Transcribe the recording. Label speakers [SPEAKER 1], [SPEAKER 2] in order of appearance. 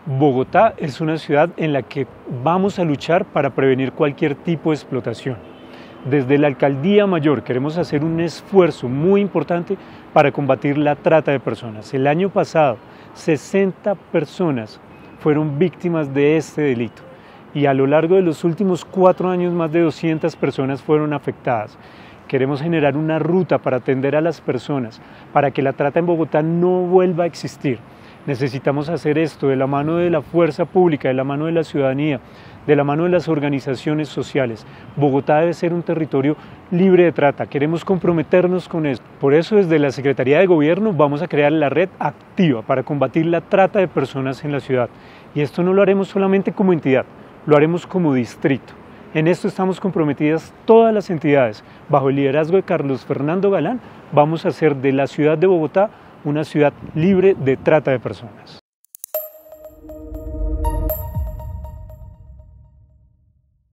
[SPEAKER 1] Bogotá es una ciudad en la que vamos a luchar para prevenir cualquier tipo de explotación. Desde la Alcaldía Mayor queremos hacer un esfuerzo muy importante para combatir la trata de personas. El año pasado, 60 personas fueron víctimas de este delito y a lo largo de los últimos 4 años más de 200 personas fueron afectadas. Queremos generar una ruta para atender a las personas, para que la trata en Bogotá no vuelva a existir. Necesitamos hacer esto de la mano de la fuerza pública, de la mano de la ciudadanía, de la mano de las organizaciones sociales. Bogotá debe ser un territorio libre de trata, queremos comprometernos con esto. Por eso desde la Secretaría de Gobierno vamos a crear la red activa para combatir la trata de personas en la ciudad. Y esto no lo haremos solamente como entidad, lo haremos como distrito. En esto estamos comprometidas todas las entidades. Bajo el liderazgo de Carlos Fernando Galán, vamos a hacer de la ciudad de Bogotá una ciudad libre de trata de personas.